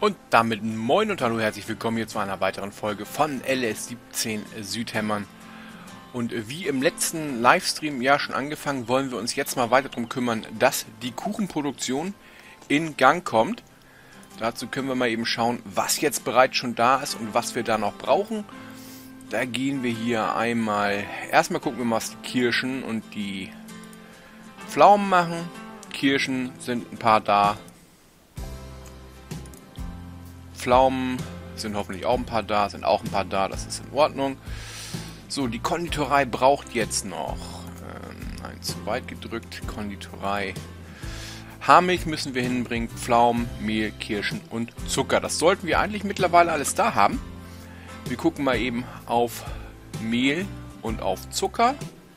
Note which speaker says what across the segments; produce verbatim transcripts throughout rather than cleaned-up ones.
Speaker 1: Und damit moin und hallo, herzlich willkommen hier zu einer weiteren Folge von L S siebzehn Südhämmern. Und wie im letzten Livestream ja schon angefangen, wollen wir uns jetzt mal weiter darum kümmern, dass die Kuchenproduktion in Gang kommt. Dazu können wir mal eben schauen, was jetzt bereits schon da ist und was wir da noch brauchen. Da gehen wir hier einmal, erstmal gucken wir mal, was die Kirschen und die Pflaumen machen. Kirschen sind ein paar da. Pflaumen sind hoffentlich auch ein paar da, sind auch ein paar da, das ist in Ordnung. So, die Konditorei braucht jetzt noch, ähm, nein, zu weit gedrückt, Konditorei. Haarmilch müssen wir hinbringen, Pflaumen, Mehl, Kirschen und Zucker. Das sollten wir eigentlich mittlerweile alles da haben. Wir gucken mal eben auf Mehl und auf Zucker.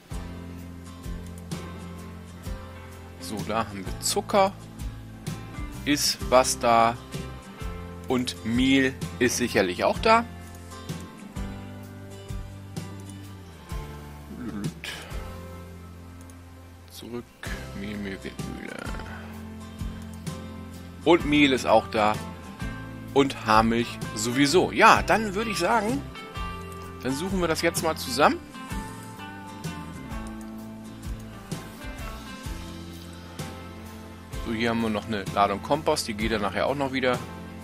Speaker 1: So, da haben wir Zucker. Ist was da. Und Mehl ist sicherlich auch da. Zurück. Mehl, Mehl, Windmühle. Und Mehl ist auch da. Und Haarmilch sowieso. Ja, dann würde ich sagen, dann suchen wir das jetzt mal zusammen. So, hier haben wir noch eine Ladung Kompost. Die geht dann nachher auch noch wieder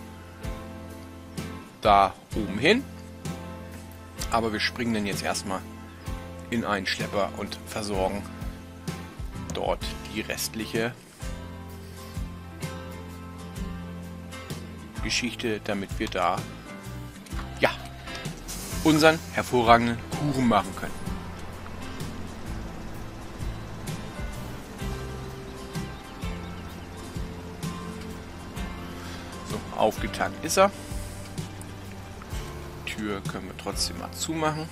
Speaker 1: da oben hin. Aber wir springen dann jetzt erstmal in einen Schlepper und versorgen dort die restliche Geschichte, damit wir da ja unseren hervorragenden Kuchen machen können. So, aufgetankt ist er. Tür können wir trotzdem mal zumachen.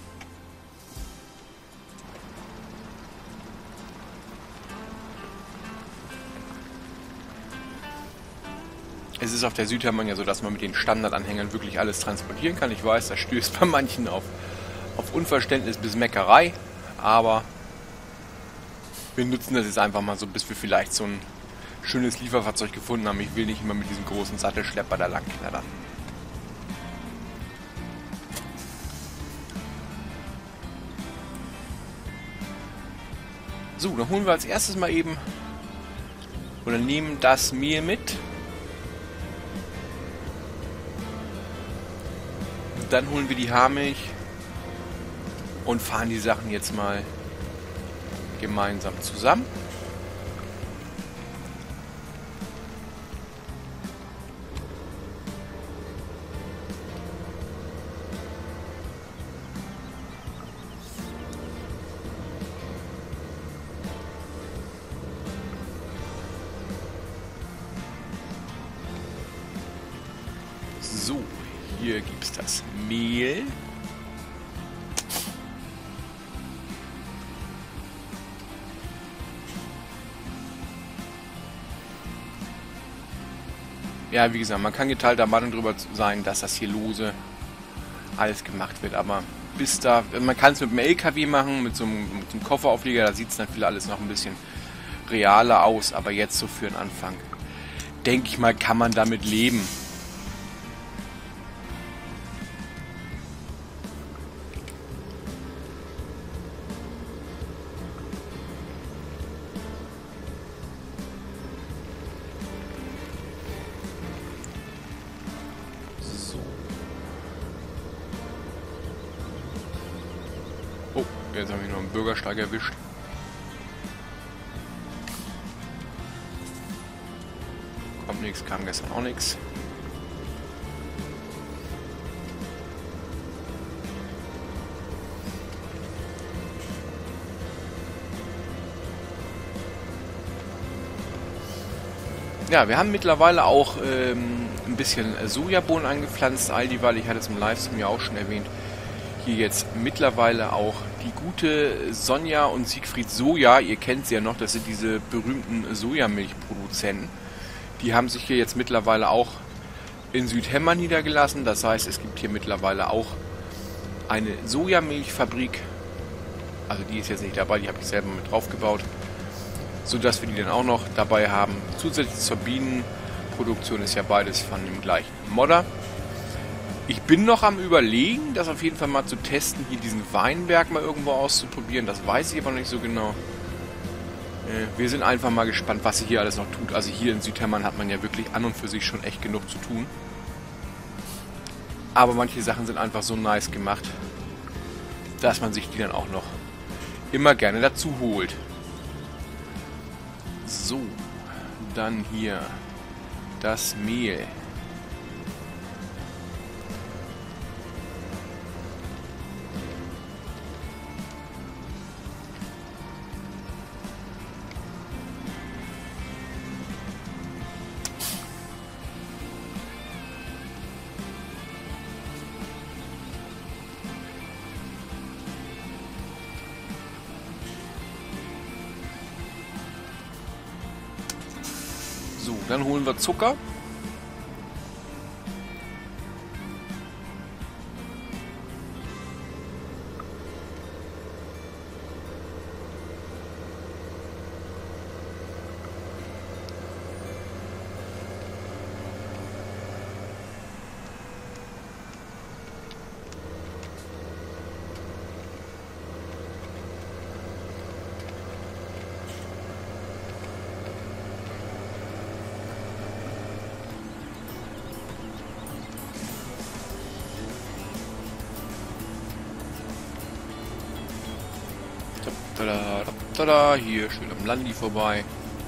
Speaker 1: Es ist auf der Südhämmern ja so, dass man mit den Standardanhängern wirklich alles transportieren kann. Ich weiß, das stößt bei manchen auf, auf Unverständnis bis Meckerei, aber wir nutzen das jetzt einfach mal so, bis wir vielleicht so ein schönes Lieferfahrzeug gefunden haben. Ich will nicht immer mit diesem großen Sattelschlepper da lang knattern. So, dann holen wir als erstes mal eben oder nehmen das Mehl mit. Dann holen wir die Haarmilch und fahren die Sachen jetzt mal gemeinsam zusammen. So, hier gibt es das Mehl. Ja, wie gesagt, man kann geteilter Meinung darüber sein, dass das hier lose alles gemacht wird, aber bis da, man kann es mit einem L K W machen, mit so einem, mit so einem Kofferauflieger, da sieht es dann vielleicht alles noch ein bisschen realer aus, aber jetzt so für den Anfang, denke ich mal, kann man damit leben. Oh, jetzt habe ich noch einen Bürgersteig erwischt. Kommt nichts, kam gestern auch nichts. Ja, wir haben mittlerweile auch ähm, ein bisschen Sojabohnen angepflanzt, all die, weil ich hatte es im Livestream ja auch schon erwähnt. Hier jetzt mittlerweile auch die gute Sonja und Siegfried Soja. Ihr kennt sie ja noch, das sind diese berühmten Sojamilchproduzenten. Die haben sich hier jetzt mittlerweile auch in Südhämmern niedergelassen. Das heißt, es gibt hier mittlerweile auch eine Sojamilchfabrik. Also die ist jetzt nicht dabei, die habe ich selber mit drauf gebaut. Sodass wir die dann auch noch dabei haben. Zusätzlich zur Bienen Produktion ist ja beides von dem gleichen Modder. Ich bin noch am Überlegen, das auf jeden Fall mal zu testen, hier diesen Weinberg mal irgendwo auszuprobieren. Das weiß ich aber noch nicht so genau. Äh, wir sind einfach mal gespannt, was sich hier alles noch tut. Also hier in Südhemmern hat man ja wirklich an und für sich schon echt genug zu tun. Aber manche Sachen sind einfach so nice gemacht, dass man sich die dann auch noch immer gerne dazu holt. So, dann hier das Mehl. So, dann holen wir Zucker. Tada, tada, hier schön am Landi vorbei.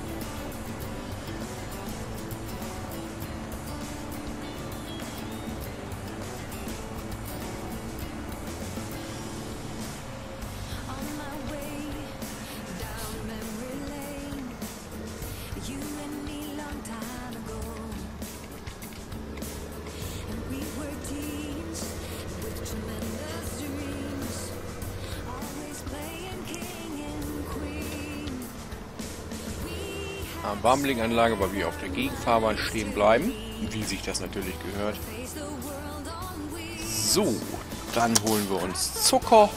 Speaker 1: Warmlinganlage, weil wir auf der Gegenfahrbahn stehen bleiben, wie sich das natürlich gehört. So, dann holen wir uns Zucker.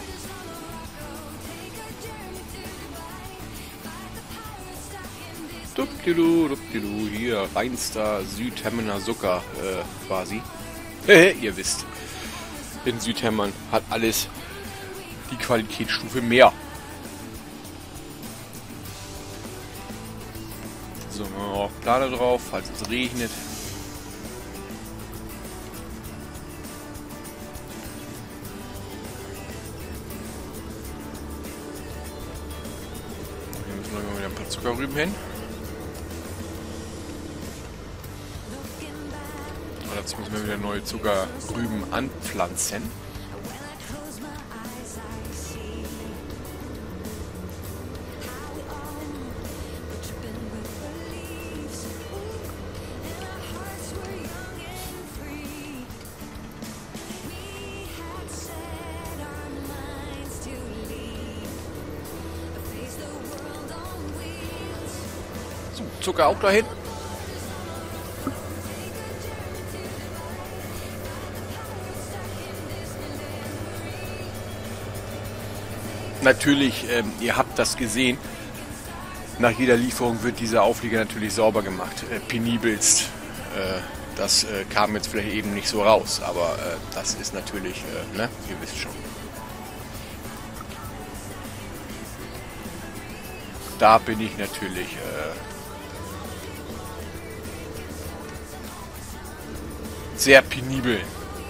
Speaker 1: Dupdidu, dupdidu, hier reinster Südhemmener Zucker äh, quasi. Ihr wisst, in Südhemmern hat alles die Qualitätsstufe mehr. So, machen wir auch Plane drauf, falls es regnet. Hier müssen wir wieder ein paar Zuckerrüben hin. Und dazu müssen wir wieder neue Zuckerrüben anpflanzen. Zucker auch dahin. Natürlich, ähm, ihr habt das gesehen, nach jeder Lieferung wird dieser Auflieger natürlich sauber gemacht, äh, penibelst. Äh, das äh, kam jetzt vielleicht eben nicht so raus, aber äh, das ist natürlich, äh, ne, ihr wisst schon. Da bin ich natürlich äh, sehr penibel.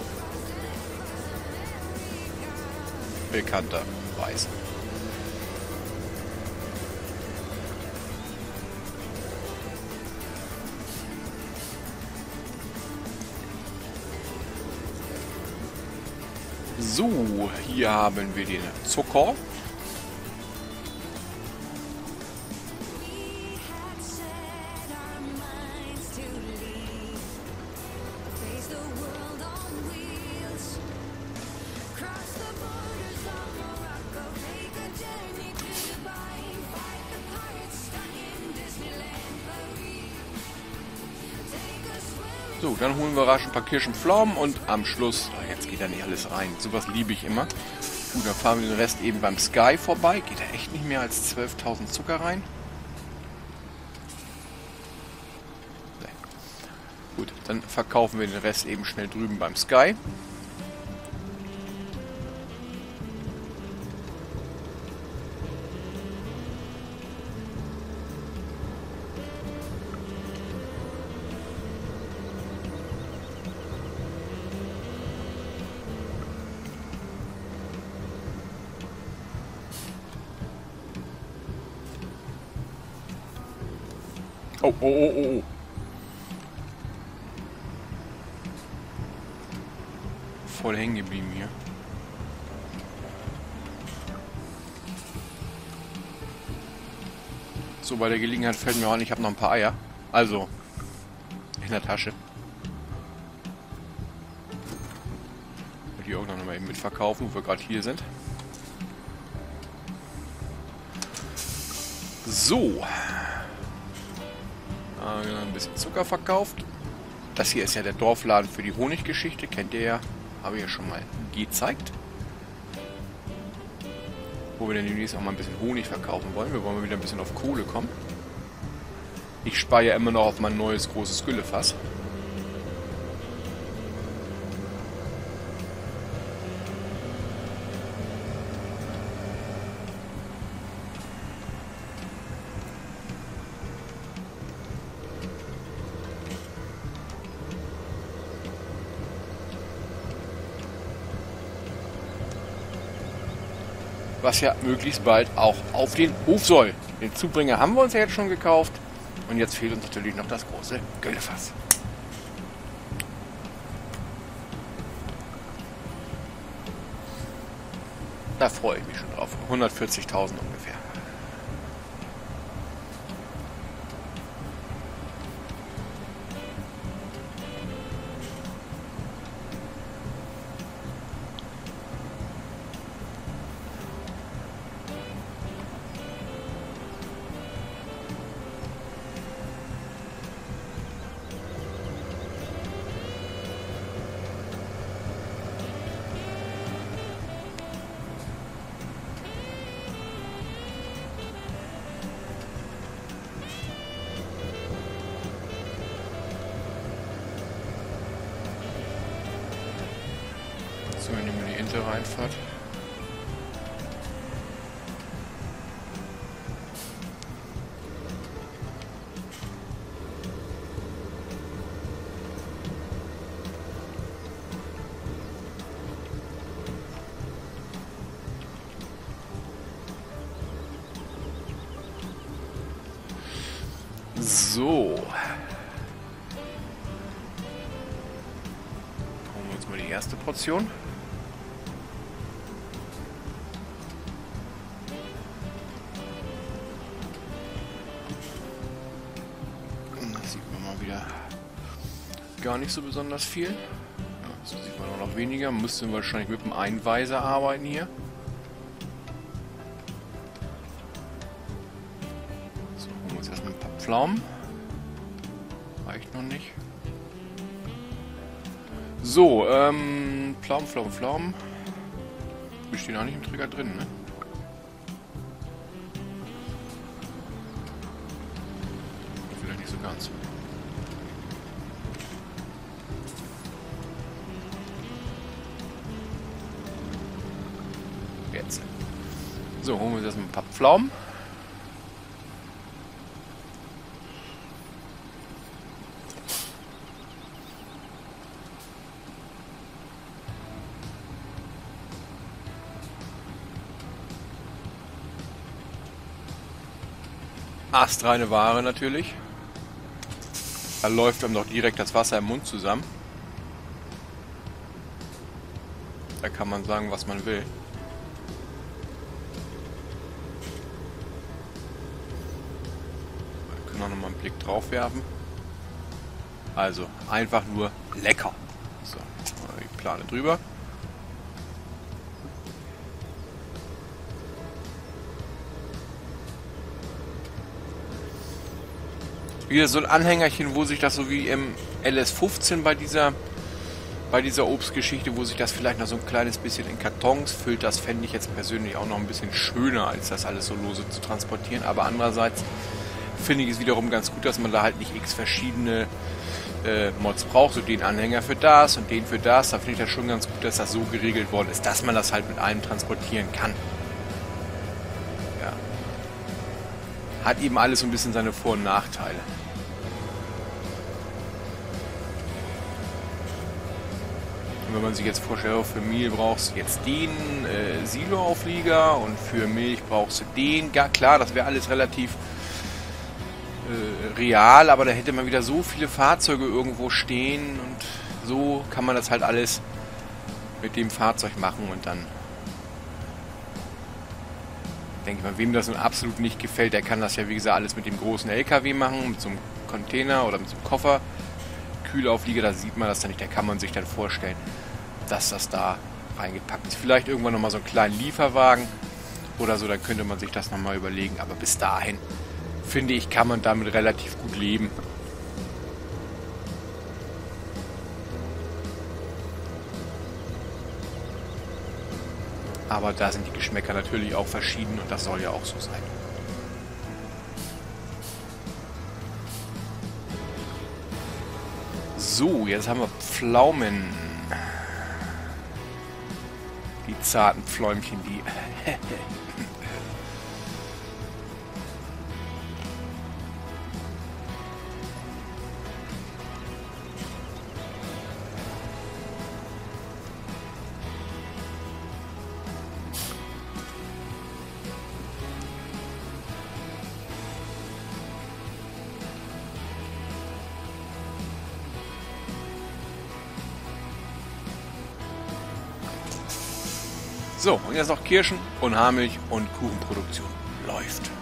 Speaker 1: Bekannterweise. So, hier haben wir den Zucker. So, dann holen wir rasch ein paar Kirschenpflaumen und am Schluss, oh, jetzt geht da nicht alles rein, sowas liebe ich immer. Gut, dann fahren wir den Rest eben beim Sky vorbei, geht da echt nicht mehr als zwölftausend Zucker rein. Nee. Gut, dann verkaufen wir den Rest eben schnell drüben beim Sky. Oh, oh, oh, oh, oh. Voll hängen geblieben hier. So, bei der Gelegenheit fällt mir auch an, ich habe noch ein paar Eier. Also, in der Tasche. Die auch noch mal eben mitverkaufen, wo wir gerade hier sind. So. Äh, ein bisschen Zucker verkauft. Das hier ist ja der Dorfladen für die Honiggeschichte. Kennt ihr ja. Habe ich ja schon mal gezeigt. Wo wir denn demnächst auch mal ein bisschen Honig verkaufen wollen. Wir wollen mal wieder ein bisschen auf Kohle kommen. Ich spare ja immer noch auf mein neues großes Güllefass. Was ja möglichst bald auch auf den Hof soll. Den Zubringer haben wir uns ja jetzt schon gekauft. Und jetzt fehlt uns natürlich noch das große Güllefass. Da freue ich mich schon drauf. hundertvierzigtausend ungefähr. So, nehmen wir die Inter-Reinfahrt. So. Holen wir uns mal die erste Portion. Das sieht man mal wieder gar nicht so besonders viel. Ja, so sieht man auch noch weniger. Müssten wir wahrscheinlich mit dem Einweiser arbeiten hier. So, holen wir uns erstmal ein paar Pflaumen. Reicht noch nicht. So, ähm, Pflaumen, Pflaumen, Pflaumen. Die stehen auch nicht im Trigger drin, ne? Vielleicht nicht so ganz. Jetzt. So, holen wir uns erstmal ein paar Pflaumen. Astreine Ware natürlich. Da läuft einem doch direkt das Wasser im Mund zusammen. Da kann man sagen, was man will. Wir können auch noch mal einen Blick drauf werfen. Also einfach nur lecker. So, die Plane drüber. Wieder so ein Anhängerchen, wo sich das so wie im L S fünfzehn bei dieser bei dieser Obstgeschichte, wo sich das vielleicht noch so ein kleines bisschen in Kartons füllt, das fände ich jetzt persönlich auch noch ein bisschen schöner, als das alles so lose zu transportieren. Aber andererseits finde ich es wiederum ganz gut, dass man da halt nicht x verschiedene äh, Mods brauchst du den Anhänger für das und den für das. Da finde ich das schon ganz gut, dass das so geregelt worden ist, dass man das halt mit allem transportieren kann. Ja. Hat eben alles so ein bisschen seine Vor- und Nachteile. Und wenn man sich jetzt vorstellt, für Mehl brauchst du jetzt den äh, Silo-Auflieger und für Milch brauchst du den. Ja klar, das wäre alles relativ äh, real, aber da hätte man wieder so viele Fahrzeuge irgendwo stehen und so kann man das halt alles mit dem Fahrzeug machen und dann denke ich mal, wem das nun absolut nicht gefällt, der kann das ja wie gesagt alles mit dem großen L K W machen, mit so einem Container oder mit so einem Koffer. Kühlauflieger, da sieht man das dann nicht, da kann man sich dann vorstellen, dass das da reingepackt ist. Vielleicht irgendwann nochmal so einen kleinen Lieferwagen oder so, dann könnte man sich das nochmal überlegen, aber bis dahin, finde ich, kann man damit relativ gut leben. Aber da sind die Geschmäcker natürlich auch verschieden und das soll ja auch so sein. So, jetzt haben wir Pflaumen. Die zarten Pfläumchen, die... So, und jetzt noch Kirschen und Haarmilch und Kuchenproduktion läuft.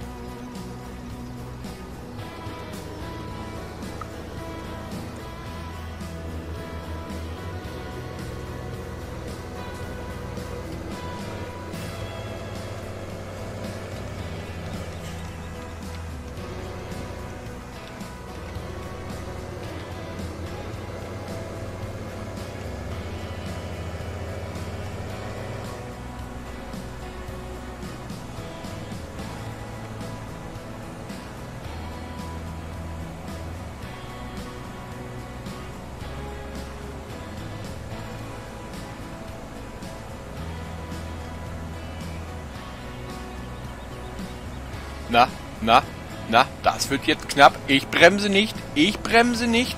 Speaker 1: Na, na, na, das wird jetzt knapp. Ich bremse nicht. Ich bremse nicht.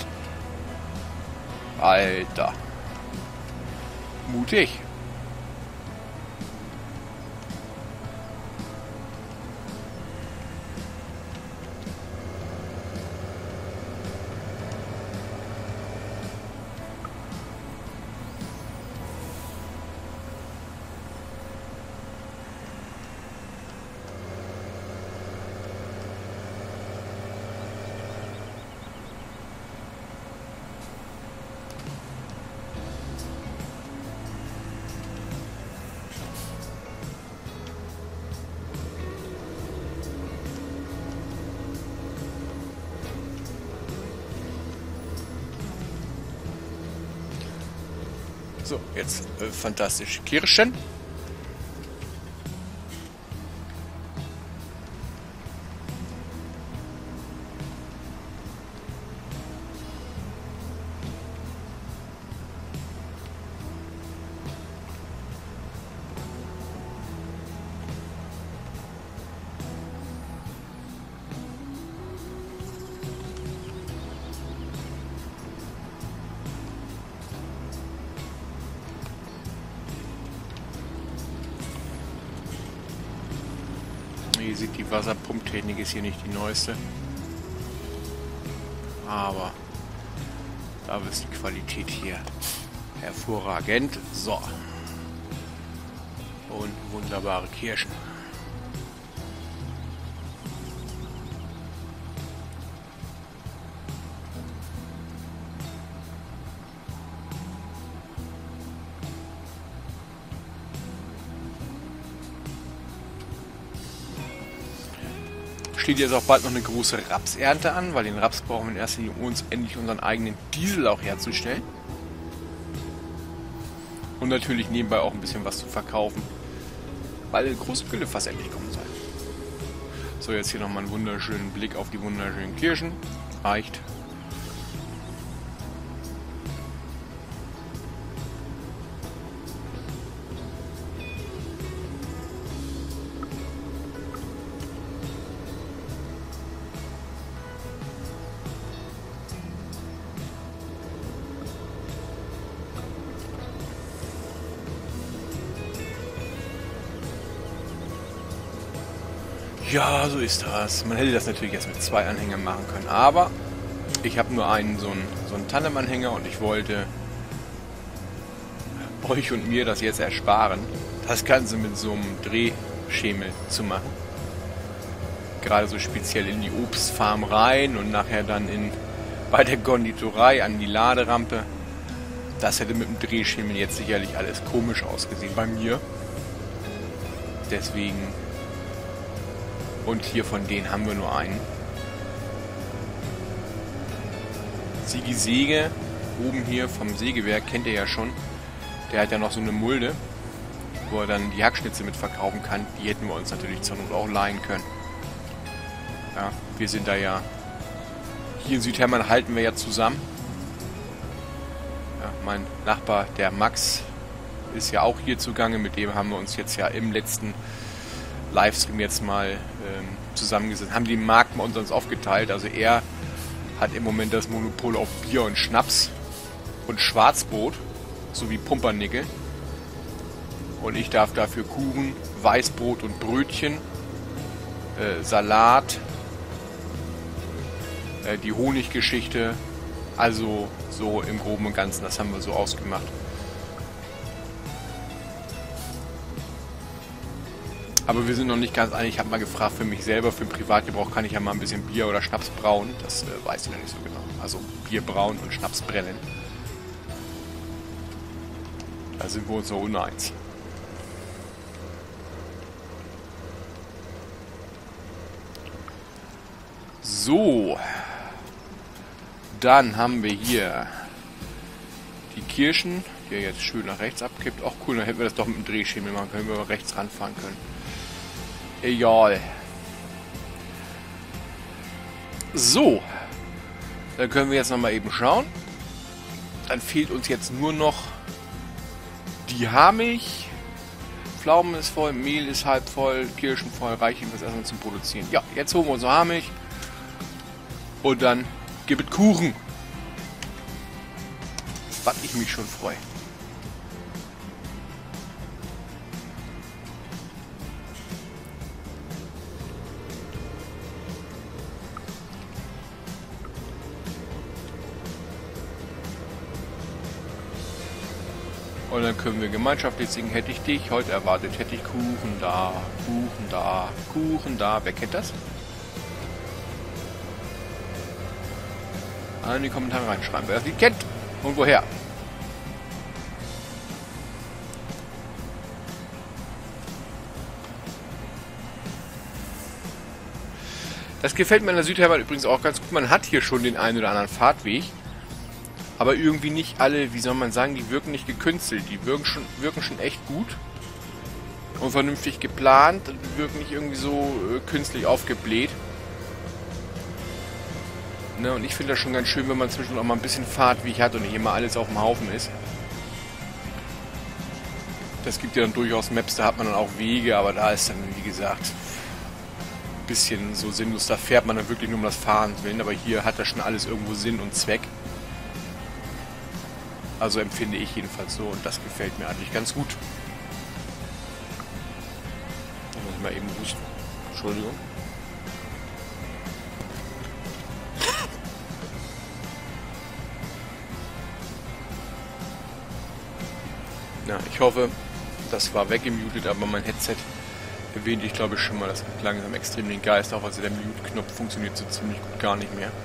Speaker 1: Alter. Mutig. So, jetzt äh, fantastische Kirschen. Ihr seht, die Wasserpumptechnik ist hier nicht die neueste. Aber da ist die Qualität hier hervorragend. So. Und wunderbare Kirschen. Steht jetzt auch bald noch eine große Rapsernte an, weil den Raps brauchen wir in erster Linie, um uns endlich unseren eigenen Diesel auch herzustellen. Und natürlich nebenbei auch ein bisschen was zu verkaufen, weil der große Güllefass endlich kommen soll. So, jetzt hier nochmal einen wunderschönen Blick auf die wunderschönen Kirschen. Reicht. Ja, so ist das. Man hätte das natürlich jetzt mit zwei Anhängern machen können, aber ich habe nur einen, so einen, so einen Tandem-Anhänger und ich wollte euch und mir das jetzt ersparen, das Ganze mit so einem Drehschemel zu machen. Gerade so speziell in die Obstfarm rein und nachher dann in bei der Konditorei an die Laderampe. Das hätte mit dem Drehschemel jetzt sicherlich alles komisch ausgesehen bei mir. Deswegen. Und hier von denen haben wir nur einen. Sigi Säge, oben hier vom Sägewerk, kennt ihr ja schon. Der hat ja noch so eine Mulde, wo er dann die Hackschnitze mit verkaufen kann. Die hätten wir uns natürlich zur Not auch leihen können. Ja, wir sind da ja... Hier in Südhermann halten wir ja zusammen. Ja, mein Nachbar, der Max, ist ja auch hier zugange. Mit dem haben wir uns jetzt ja im letzten Livestream jetzt mal ähm, zusammengesetzt. Haben die Markt mal uns aufgeteilt. Also er hat im Moment das Monopol auf Bier und Schnaps und Schwarzbrot sowie Pumpernickel. Und ich darf dafür Kuchen, Weißbrot und Brötchen, äh, Salat, äh, die Honiggeschichte. Also so im Groben und Ganzen, das haben wir so ausgemacht. Aber wir sind noch nicht ganz einig. Ich habe mal gefragt, für mich selber, für den Privatgebrauch kann ich ja mal ein bisschen Bier oder Schnaps brauen. Das äh, weiß ich noch nicht so genau. Also Bier brauen und Schnaps brennen. Da sind wir uns noch uneins. So. Dann haben wir hier die Kirschen, die er jetzt schön nach rechts abkippt. Auch cool, dann hätten wir das doch mit dem Drehschemel machen können, wenn wir rechts ranfahren können. Egal. So. Dann können wir jetzt nochmal eben schauen. Dann fehlt uns jetzt nur noch die Haarmilch. Pflaumen ist voll, Mehl ist halb voll, Kirschen voll, reicht ihm das erstmal zum Produzieren. Ja, jetzt holen wir unsere Haarmilch. Und dann gibt es Kuchen. Was ich mich schon freue. Und dann können wir gemeinschaftlich singen, hätte ich dich heute erwartet, hätte ich Kuchen da, Kuchen da, Kuchen da. Wer kennt das? In die Kommentare reinschreiben, wer das Lied kennt und woher. Das gefällt mir in der Südhermann übrigens auch ganz gut. Man hat hier schon den einen oder anderen Fahrtweg. Aber irgendwie nicht alle, wie soll man sagen, die wirken nicht gekünstelt. Die wirken schon, wirken schon echt gut und vernünftig geplant. Die wirken nicht irgendwie so äh, künstlich aufgebläht. Ne, und ich finde das schon ganz schön, wenn man zwischendurch auch mal ein bisschen Fahrtweg hat und nicht immer alles auf dem Haufen ist. Das gibt ja dann durchaus Maps, da hat man dann auch Wege, aber da ist dann, wie gesagt, ein bisschen so sinnlos. Da fährt man dann wirklich nur um das Fahren willen, aber hier hat das schon alles irgendwo Sinn und Zweck. Also empfinde ich jedenfalls so und das gefällt mir eigentlich ganz gut. Da muss ich mal eben husten. Entschuldigung. Ja, ich hoffe, das war weggemutet, aber mein Headset erwähnte ich glaube ich schon mal, das hat langsam extrem den Geist, auch also der Mute-Knopf funktioniert so ziemlich gut gar nicht mehr.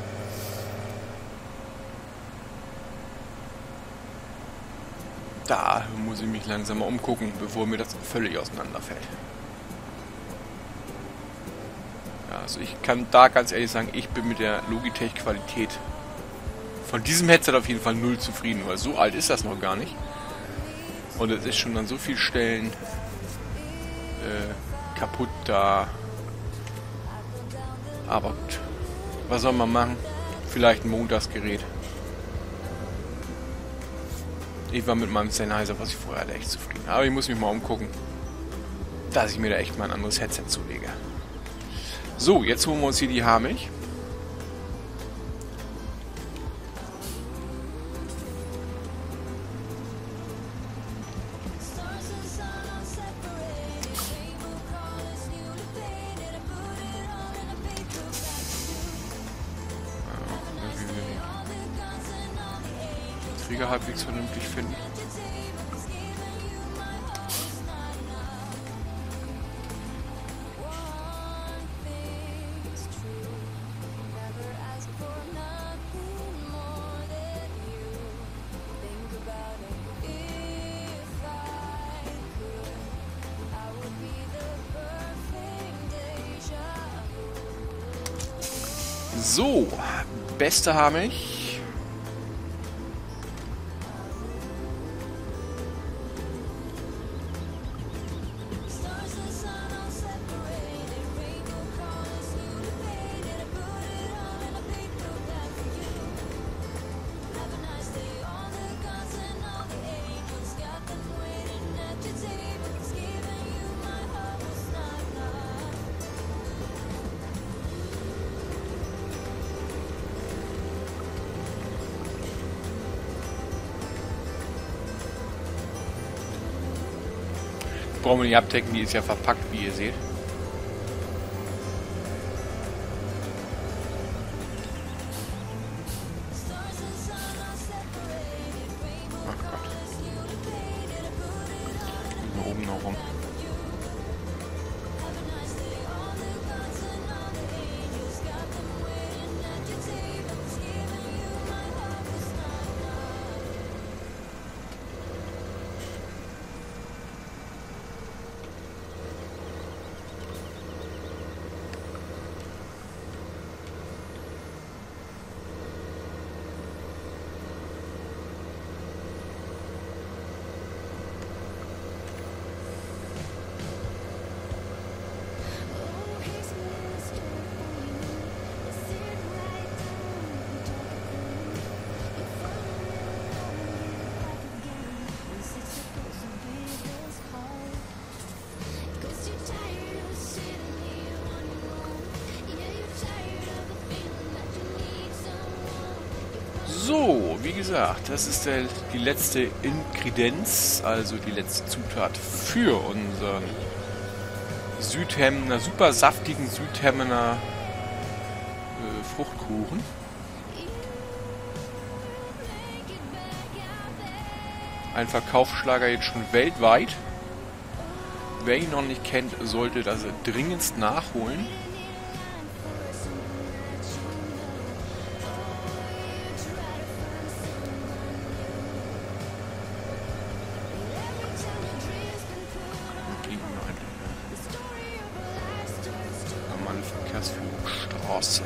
Speaker 1: Da muss ich mich langsam mal umgucken, bevor mir das völlig auseinanderfällt. Ja, also ich kann da ganz ehrlich sagen, ich bin mit der Logitech-Qualität von diesem Headset auf jeden Fall null zufrieden, weil so alt ist das noch gar nicht. Und es ist schon an so vielen Stellen äh, kaputt da. Aber gut, was soll man machen? Vielleicht ein Montagsgerät. Ich war mit meinem Sennheiser, was ich vorher hatte, echt zufrieden. Aber ich muss mich mal umgucken, dass ich mir da echt mal ein anderes Headset zulege. So, jetzt holen wir uns hier die Haarmilch. Träger halbwegs vernünftig finden. So, Beste habe ich. Brauchen wir nicht abdecken, die ist ja verpackt, wie ihr seht. Ach Gott. Hier oben noch rum. So, wie gesagt, das ist der, die letzte Ingredienz, also die letzte Zutat für unseren Südhemmener, super saftigen Südhemmener äh, Fruchtkuchen. Ein Verkaufsschlager jetzt schon weltweit. Wer ihn noch nicht kennt, sollte das dringendst nachholen. Normale Verkehrsführungsstraße.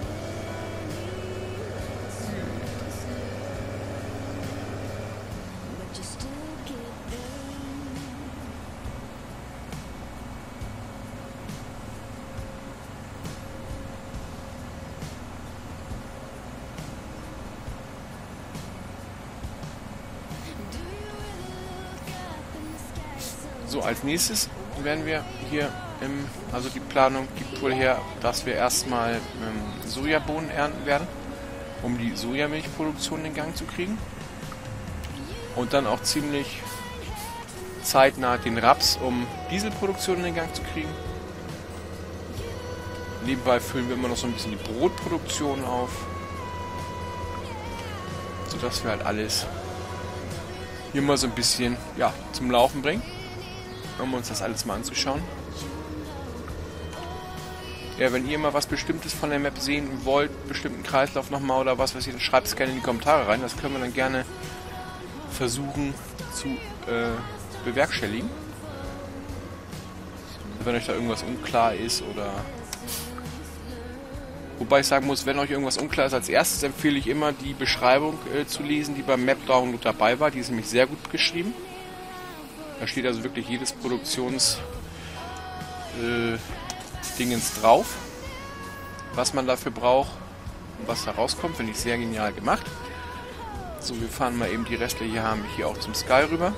Speaker 1: So, als nächstes werden wir hier im, also die Planung gibt wohl her, dass wir erstmal ähm, Sojabohnen ernten werden, um die Sojamilchproduktion in Gang zu kriegen. Und dann auch ziemlich zeitnah den Raps, um Dieselproduktion in Gang zu kriegen. Nebenbei füllen wir immer noch so ein bisschen die Brotproduktion auf, sodass wir halt alles hier mal so ein bisschen, ja, zum Laufen bringen, um uns das alles mal anzuschauen. Ja, wenn ihr mal was Bestimmtes von der Map sehen wollt, bestimmten Kreislauf nochmal oder was weiß ich, dann schreibt es gerne in die Kommentare rein. Das können wir dann gerne versuchen zu äh, bewerkstelligen. Wenn euch da irgendwas unklar ist oder... Wobei ich sagen muss, wenn euch irgendwas unklar ist, als erstes empfehle ich immer die Beschreibung äh, zu lesen, die beim Map-Download dabei war. Die ist nämlich sehr gut geschrieben. Da steht also wirklich jedes Produktions... Äh, Dingens drauf, was man dafür braucht und was da rauskommt, finde ich sehr genial gemacht. So, wir fahren mal eben die restliche haben hier auch zum Sky rüber.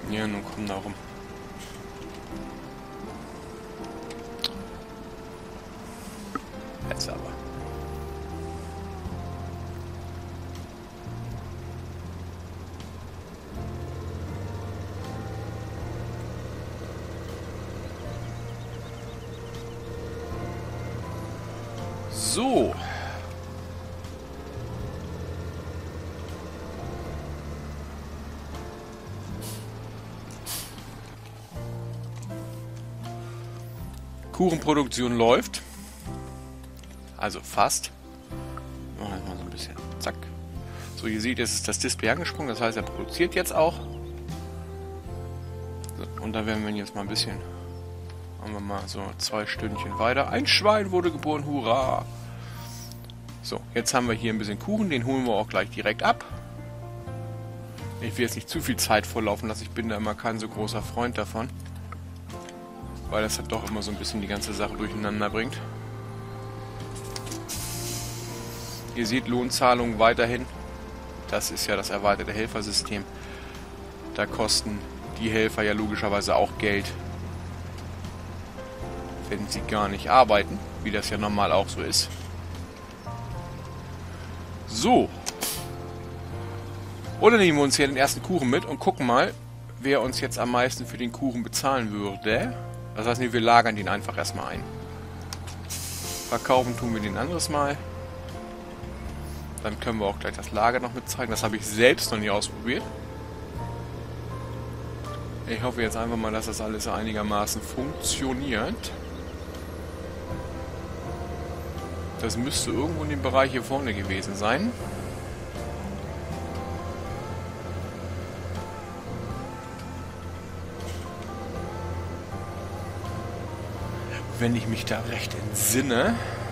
Speaker 1: Ja, nun komm da rum. Jetzt aber. So. Kuchenproduktion läuft. Also fast. Machen wir mal so ein bisschen. Zack. So, ihr seht, jetzt ist das Display angesprungen. Das heißt, er produziert jetzt auch. So, und da werden wir ihn jetzt mal ein bisschen... Machen wir mal so zwei Stündchen weiter. Ein Schwein wurde geboren. Hurra! So, jetzt haben wir hier ein bisschen Kuchen. Den holen wir auch gleich direkt ab. Ich will jetzt nicht zu viel Zeit vorlaufen lassen. Ich bin da immer kein so großer Freund davon. Weil das halt doch immer so ein bisschen die ganze Sache durcheinander bringt. Ihr seht Lohnzahlungen weiterhin. Das ist ja das erweiterte Helfersystem. Da kosten die Helfer ja logischerweise auch Geld, wenn sie gar nicht arbeiten, wie das ja normal auch so ist. So. Oder nehmen wir uns hier den ersten Kuchen mit und gucken mal, wer uns jetzt am meisten für den Kuchen bezahlen würde. Das heißt, wir lagern den einfach erstmal ein. Verkaufen tun wir den anderes Mal. Dann können wir auch gleich das Lager noch mit zeigen. Das habe ich selbst noch nie ausprobiert. Ich hoffe jetzt einfach mal, dass das alles einigermaßen funktioniert. Das müsste irgendwo in dem Bereich hier vorne gewesen sein. Wenn ich mich da recht entsinne.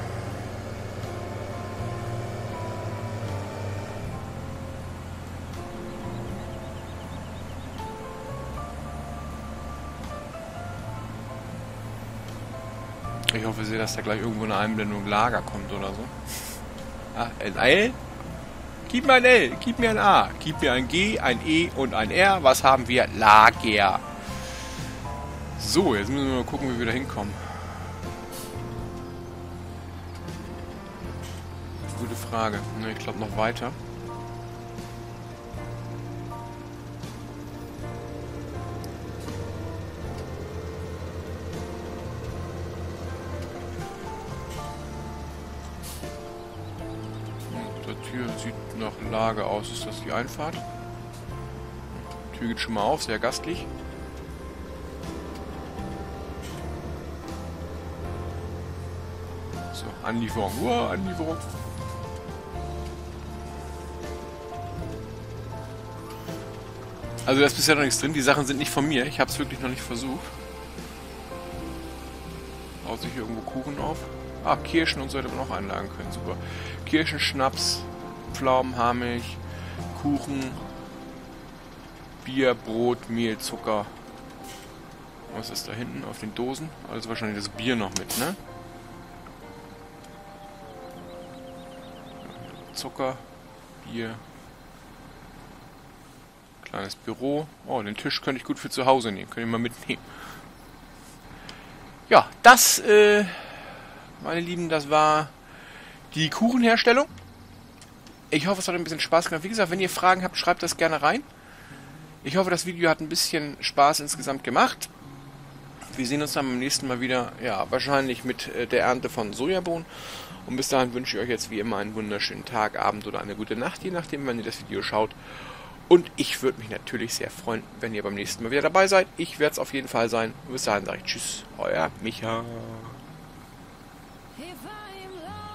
Speaker 1: Ich hoffe sehr, dass da gleich irgendwo eine Einblendung Lager kommt oder so. Ah, ein L? Gib mir ein L, gib mir ein A, gib mir ein G, ein E und ein R. Was haben wir? Lager. So, jetzt müssen wir mal gucken, wie wir da hinkommen. Gute Frage. Ne, ich glaube noch weiter. Die Tür sieht nach Lager aus. Ist das die Einfahrt? Die Tür geht schon mal auf, sehr gastlich. So, Anlieferung. Uah, Anlieferung. Also da ist bisher noch nichts drin. Die Sachen sind nicht von mir. Ich habe es wirklich noch nicht versucht. Baut sich hier irgendwo Kuchen auf? Ah, Kirschen und so hätte man auch einlagen können. Super. Kirschen, Schnaps, Pflaumen, Haarmilch, Kuchen, Bier, Brot, Mehl, Zucker. Was ist da hinten auf den Dosen? Also wahrscheinlich das Bier noch mit, ne? Zucker, Bier. Kleines Büro. Oh, den Tisch könnte ich gut für zu Hause nehmen. Könnt ihr mal mitnehmen. Ja, das, äh, meine Lieben, das war die Kuchenherstellung. Ich hoffe, es hat ein bisschen Spaß gemacht. Wie gesagt, wenn ihr Fragen habt, schreibt das gerne rein. Ich hoffe, das Video hat ein bisschen Spaß insgesamt gemacht. Wir sehen uns dann beim nächsten Mal wieder, ja, wahrscheinlich mit äh, der Ernte von Sojabohnen. Und bis dahin wünsche ich euch jetzt wie immer einen wunderschönen Tag, Abend oder eine gute Nacht, je nachdem, wann ihr das Video schaut. Und ich würde mich natürlich sehr freuen, wenn ihr beim nächsten Mal wieder dabei seid. Ich werde es auf jeden Fall sein. Und bis dahin sage ich Tschüss, euer Micha.